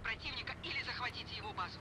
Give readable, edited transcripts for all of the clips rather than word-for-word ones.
противника или захватите его базу.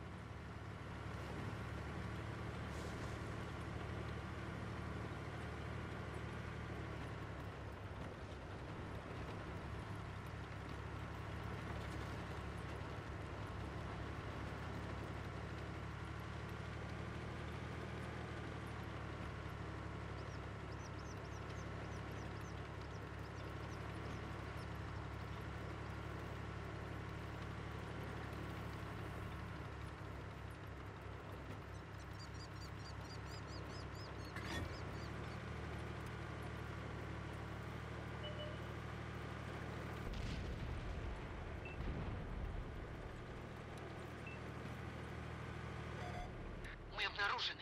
Мы обнаружены.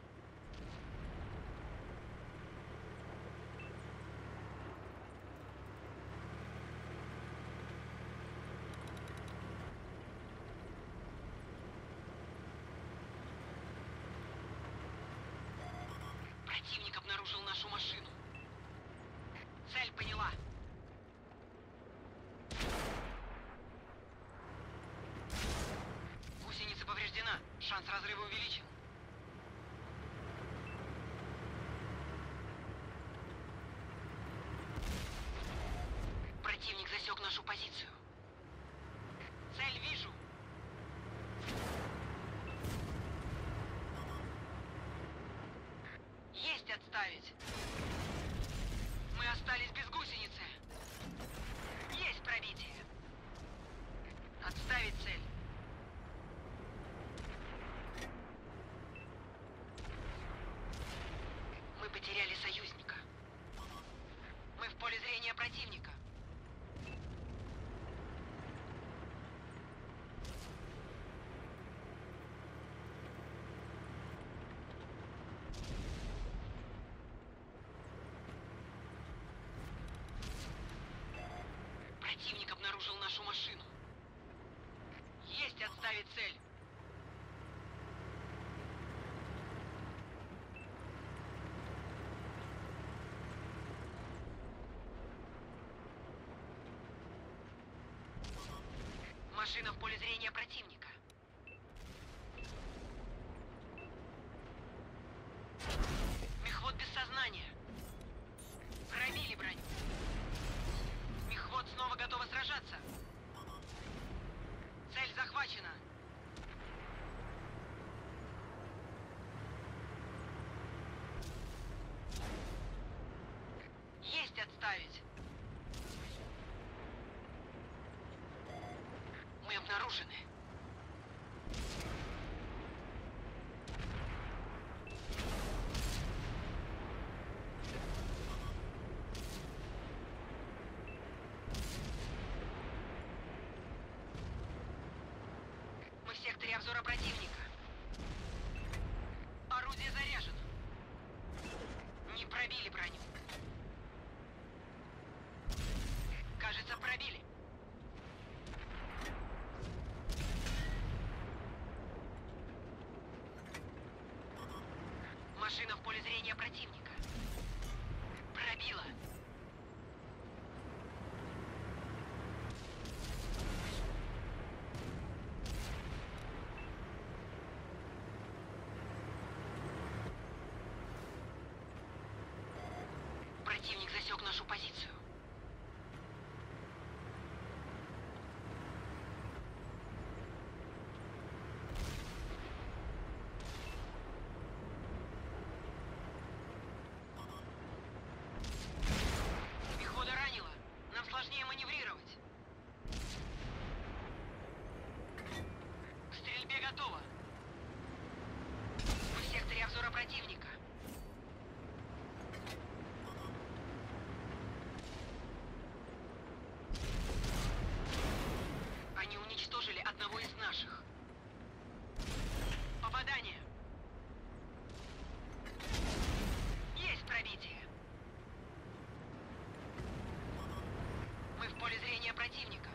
Противник обнаружил нашу машину. Цель поняла. Гусеница повреждена. Шанс разрыва увеличен. Противник засек нашу позицию. Цель вижу. Есть отставить. Мы остались без гусеницы. Есть пробитие. Отставить цель. Мы потеряли союзника. Мы в поле зрения противника. Противник обнаружил нашу машину. Есть отставить цель. Машина в поле зрения противника. Мехвод без сознания. Пробили броню. Мехвод снова готова сражаться. Цель захвачена. Есть отставить. Мы обнаружены. Мы в секторе обзора противника. Орудие заряжено. Не пробили броню. Кажется, пробили. Машина в поле зрения противника. Пробила. Противник засек нашу позицию. Пехота ранила. Нам сложнее маневрировать. К стрельбе готово. Мы в секторе обзора противника. Они уничтожили одного из наших. Попадание. Есть пробитие. Мы в поле зрения противника.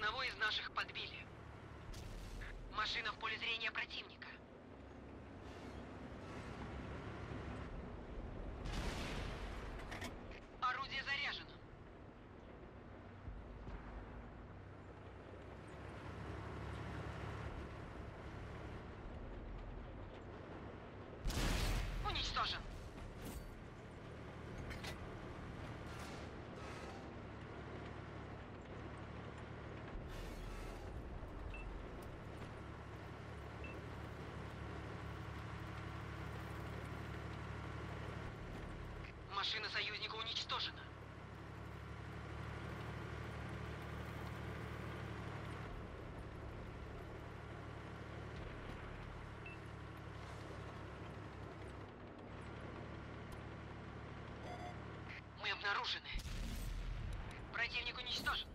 Одного из наших подбили. Машина в поле зрения противника. Орудие заряжено. Уничтожен. Машина союзника уничтожена. Мы обнаружены. Противник уничтожен.